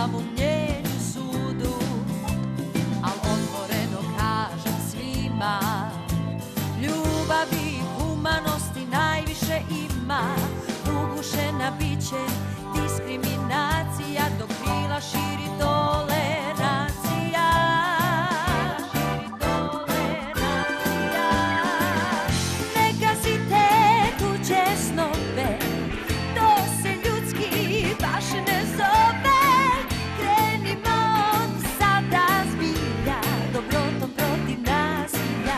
sam u mnjenju sudu, al otvoreno kažem svima, ljubavi i humanosti najviše ima. Ugušena biće diskriminacija, dok krila širi tolerancija. Ne gazite tuđe snove, to se ljudski baš ne zove. Krenimo od sada zbilja, dobrotom protiv nasilja.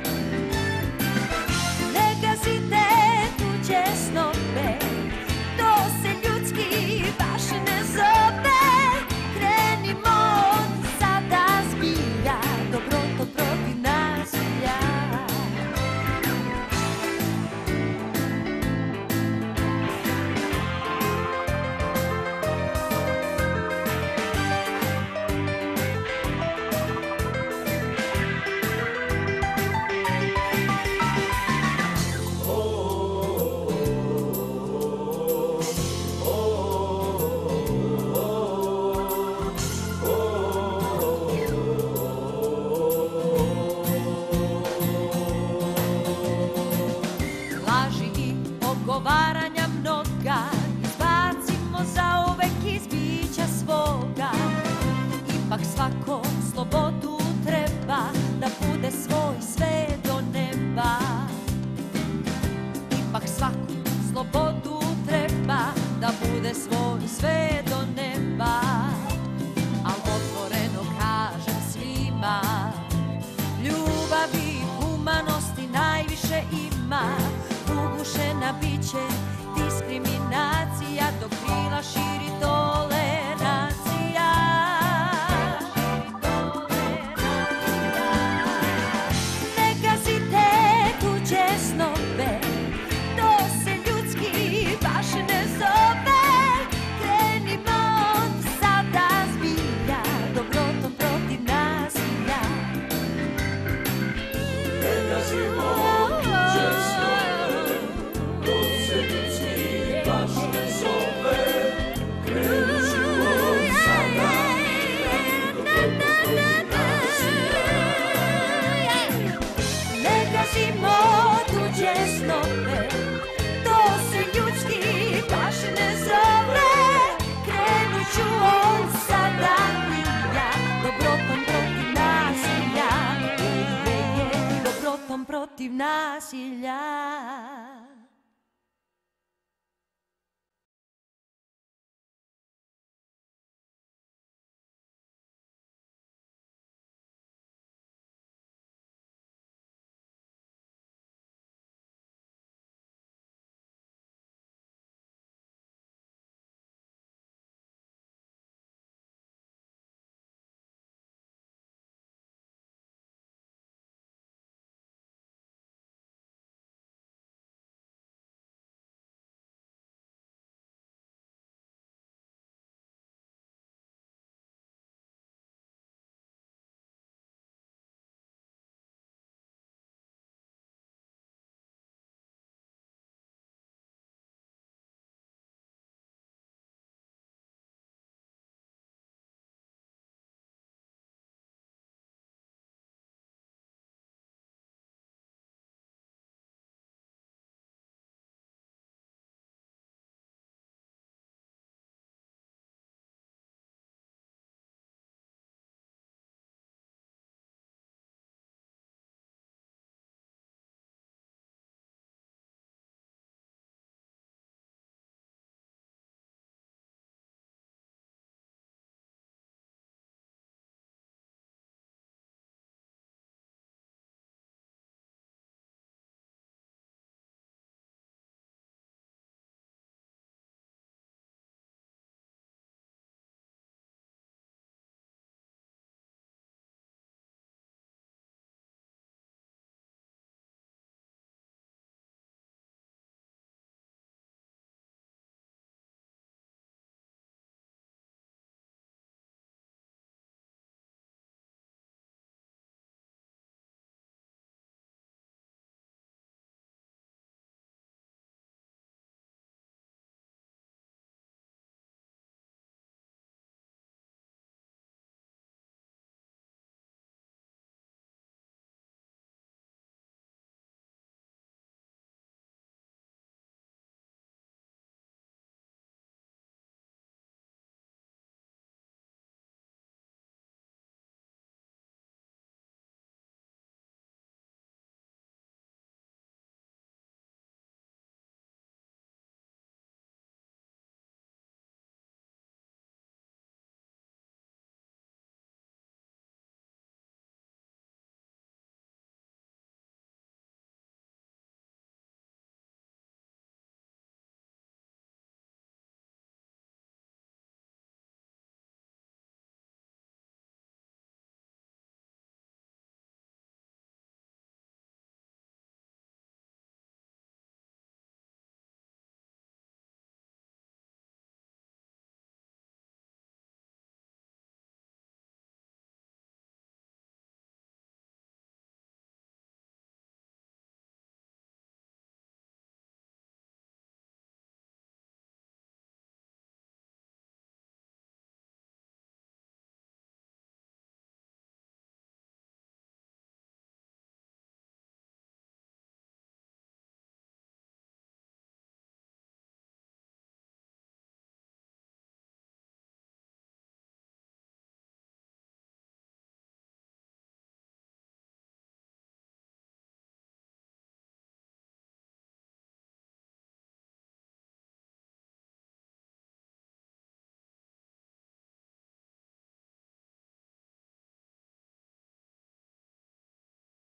Ne gazite tuđe snove, to se ljudski baš ne zove. Krenimo od sada zbilja, dobrotom protiv nasilja. Laži i ogovaranja mnoga izbacimo zauvek iz bića svoga. Ipak svako slobodu treba, da bude svoj sve do neba. Ipak svaku slobodu treba, da bude svoj sve do neba. Al otvoreno kažem svima, ljubavi i humanosti najviše ima. Ugušena biće diskriminacija, dok krila širi tolerancija. Ne gazite tuđe snove, to se ljudski baš ne zove. Krenimo od sada zbilja, dobrotom protiv nasilja. Ne gazimo tuđe snove, to se ljudski baš ne zove. Krenut ću od sada Ne gazimo tuđe snove, to se ljudski baš ne zove. Krenut ću od sada zbilja, dobrotom protiv nasilja. Uvek je dobrotom protiv nasilja.